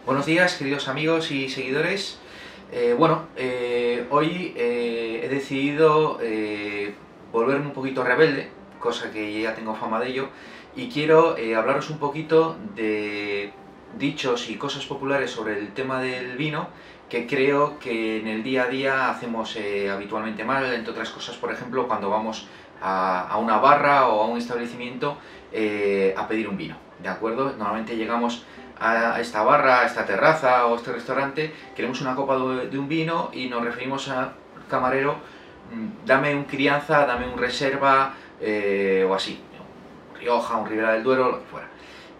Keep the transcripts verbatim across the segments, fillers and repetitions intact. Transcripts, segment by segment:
Buenos días, queridos amigos y seguidores. Eh, bueno, eh, hoy eh, he decidido eh, volverme un poquito rebelde, cosa que ya tengo fama de ello, y quiero eh, hablaros un poquito de dichos y cosas populares sobre el tema del vino que creo que en el día a día hacemos eh, habitualmente mal, entre otras cosas, por ejemplo, cuando vamos a, a una barra o a un establecimiento eh, a pedir un vino, ¿de acuerdo? Normalmente llegamos a esta barra, a esta terraza o a este restaurante, queremos una copa de un vino y nos referimos al camarero, dame un crianza, dame un reserva eh, o así, un Rioja, un Ribera del Duero, lo que fuera.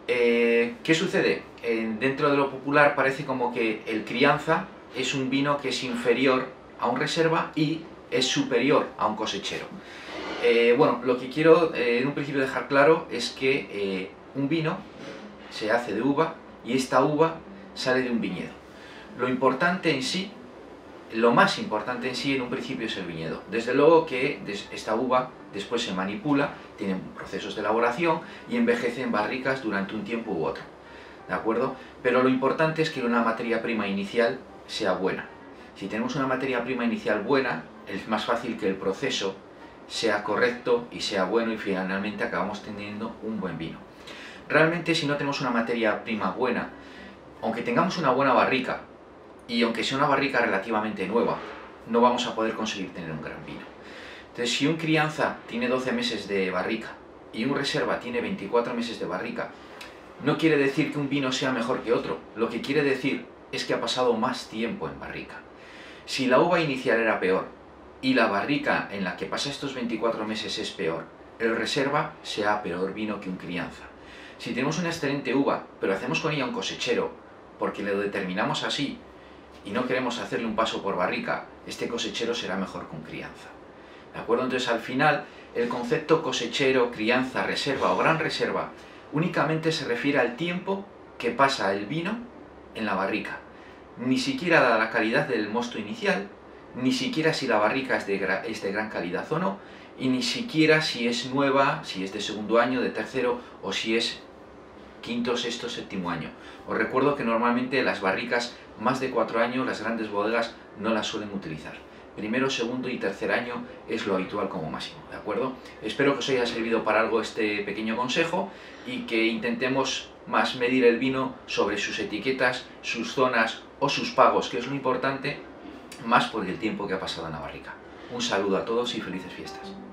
Eh, ¿Qué sucede? Eh, dentro de lo popular parece como que el crianza es un vino que es inferior a un reserva y es superior a un cosechero. Eh, bueno, lo que quiero eh, en un principio dejar claro es que eh, un vino se hace de uva y esta uva sale de un viñedo. Lo importante en sí, lo más importante en sí en un principio es el viñedo. Desde luego que esta uva después se manipula, tiene procesos de elaboración y envejece en barricas durante un tiempo u otro, ¿de acuerdo? Pero lo importante es que una materia prima inicial sea buena. Si tenemos una materia prima inicial buena, es más fácil que el proceso sea correcto y sea bueno y finalmente acabamos teniendo un buen vino. Realmente, si no tenemos una materia prima buena, aunque tengamos una buena barrica, y aunque sea una barrica relativamente nueva, no vamos a poder conseguir tener un gran vino. Entonces, si un crianza tiene doce meses de barrica y un reserva tiene veinticuatro meses de barrica, no quiere decir que un vino sea mejor que otro. Lo que quiere decir es que ha pasado más tiempo en barrica. Si la uva inicial era peor y la barrica en la que pasa estos veinticuatro meses es peor, el reserva será peor vino que un crianza. Si tenemos una excelente uva, pero hacemos con ella un cosechero, porque lo determinamos así, y no queremos hacerle un paso por barrica, este cosechero será mejor que un crianza. ¿De acuerdo? Entonces, al final, el concepto cosechero, crianza, reserva o gran reserva únicamente se refiere al tiempo que pasa el vino en la barrica. Ni siquiera a la calidad del mosto inicial, ni siquiera si la barrica es de, es de gran calidad o no, y ni siquiera si es nueva, si es de segundo año, de tercero, o si es quinto, sexto, séptimo año. Os recuerdo que normalmente las barricas más de cuatro años, las grandes bodegas no las suelen utilizar. Primero, segundo y tercer año es lo habitual como máximo, ¿de acuerdo? Espero que os haya servido para algo este pequeño consejo y que intentemos más medir el vino sobre sus etiquetas, sus zonas o sus pagos, que es lo importante, más por el tiempo que ha pasado en la barrica. Un saludo a todos y felices fiestas.